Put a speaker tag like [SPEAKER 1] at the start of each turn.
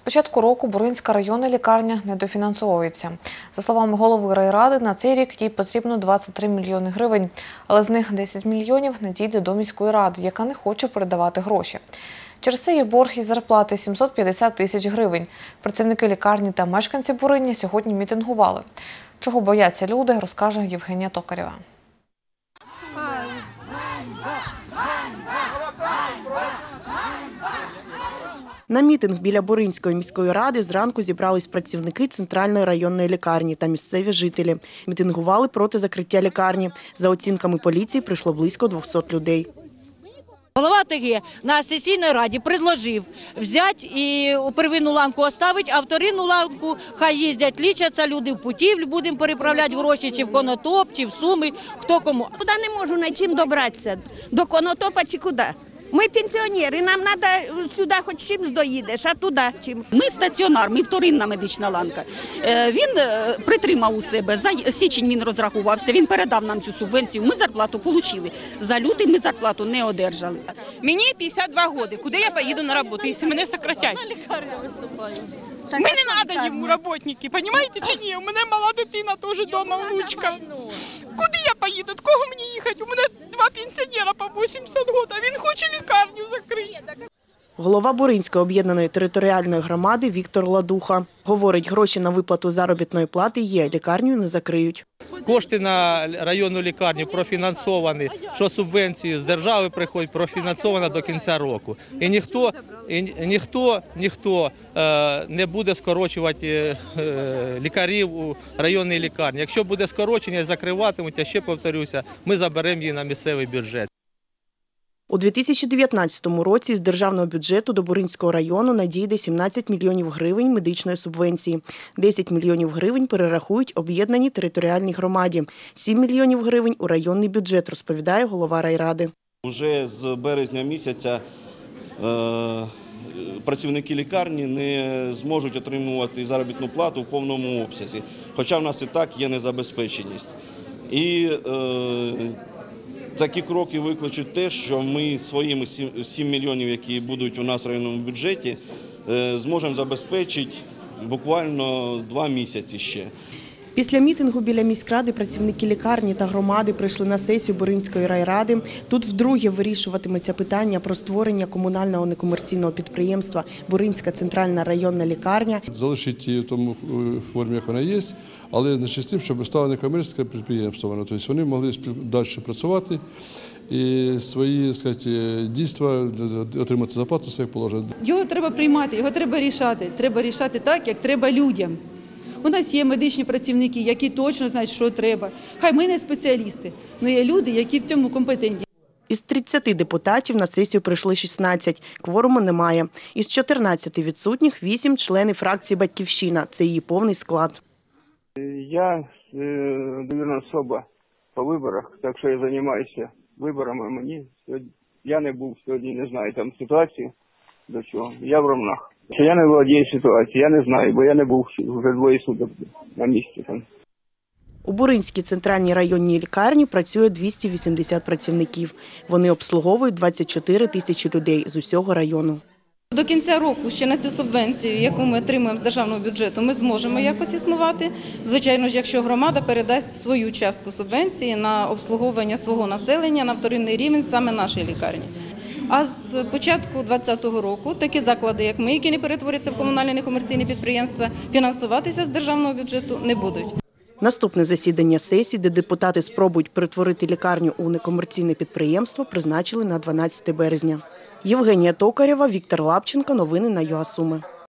[SPEAKER 1] початку року Буринська районна лікарня недофінансовується. За словами голови райради, на цей рік їй потрібно 23 мільйони гривень, але з них 10 мільйонів надійде до міської ради, яка не хоче передавати гроші. Через це є борг із зарплати 750 тисяч гривень. Працівники лікарні та мешканці Бурині сьогодні мітингували. Чого бояться люди, розкаже Євгенія Токарєва.
[SPEAKER 2] На мітинг біля Буринської міської ради зранку зібрались працівники центральної районної лікарні та місцеві жителі. Мітингували проти закриття лікарні. За оцінками поліції, прийшло близько 200 людей.
[SPEAKER 3] Голова ТГ на сесійній раді предложив взяти і первинну ланку оставити, а вторинну ланку хай їздять, лічаться люди в путівлю, будемо переправляти гроші чи в Конотоп, чи в Суми, хто кому.
[SPEAKER 4] Куди не можу на чим добратися, до Конотопа чи куди. Ми пенсіонери, нам треба сюди хоч чимось доїдеш, а туди чим.
[SPEAKER 5] Ми стаціонар, ми вторинна медична ланка. Він притримав у себе, за січень він розрахувався, він передав нам цю субвенцію, ми зарплату отримали. За лютий ми зарплату не одержали.
[SPEAKER 6] Мені 52 роки, куди я поїду на роботу, якщо мене сократять? На лікарню виступаю. Мені не треба йому роботники, розумієте чи ні? У мене мала дитина, теж вдома внучка. Куди я поїду? До кого мені їхати? У мене два пенсіонера по 80 років, а він хоче лікарню закрити.
[SPEAKER 2] Голова Буринської об'єднаної територіальної громади Віктор Ладуха. Говорить, гроші на виплату заробітної плати є, лікарню не закриють.
[SPEAKER 7] Кошти на районну лікарню профінансовані, що субвенції з держави приходять, профінансовано до кінця року. І ніхто не буде скорочувати лікарів у районній лікарні. Якщо буде скорочення, закриватимуть, я ще повторюся, ми заберемо її на місцевий бюджет.
[SPEAKER 2] У 2019 році з державного бюджету до Буринського району надійде 17 мільйонів гривень медичної субвенції. 10 мільйонів гривень перерахують об'єднаній територіальній громаді. 7 мільйонів гривень у районний бюджет, розповідає голова райради.
[SPEAKER 8] Уже з березня місяця працівники лікарні не зможуть отримувати заробітну плату в повному обсязі, хоча в нас і так є незабезпеченість. І такі кроки викличуть те, що ми своїми 7 мільйонів, які будуть у нас в районному бюджеті, зможемо забезпечити буквально 2 місяці ще.
[SPEAKER 2] Після мітингу біля міськради працівники лікарні та громади прийшли на сесію Буринської райради. Тут вдруге вирішуватиметься питання про створення комунального некомерційного підприємства «Буринська центральна районна лікарня».
[SPEAKER 9] Залишити її в тому формі, як вона є, але з тим, щоб стало некомерційне підприємство. Тобто вони могли далі працювати і свої, дійства отримати зарплату, все як положено.
[SPEAKER 10] Його треба приймати, його треба рішати. Треба рішати так, як треба людям. У нас є медичні працівники, які точно знають, що треба. Хай ми не спеціалісти, але є люди, які в цьому компетентні.
[SPEAKER 2] Із 30 депутатів на сесію прийшли 16. Кворуму немає. Із 14 відсутніх 8 – члени фракції «Батьківщина». Це її повний склад.
[SPEAKER 11] Я довірна особа по виборах, так що я займаюся виборами. Я не був сьогодні, не знаю там ситуацію до чого. Я в Ромнах. Я не володію ситуацією, я не знаю, бо я не був вже 2 суток на місці там.
[SPEAKER 2] У Буринській центральній районній лікарні працює 280 працівників. Вони обслуговують 24 тисячі людей з усього району.
[SPEAKER 10] До кінця року ще на цю субвенцію, яку ми отримуємо з державного бюджету, ми зможемо якось існувати. Звичайно ж, якщо громада передасть свою частку субвенції на обслуговування свого населення на вторинний рівень саме нашої лікарні. А з початку 2020 року такі заклади, як ми, які не перетворяться в комунальне некомерційне підприємства, фінансуватися з державного бюджету не будуть.
[SPEAKER 2] Наступне засідання сесії, де депутати спробують перетворити лікарню у некомерційне підприємство, призначили на 12 березня. Євгенія Токарєва, Віктор Лапченко. Новини на ЮА Суми.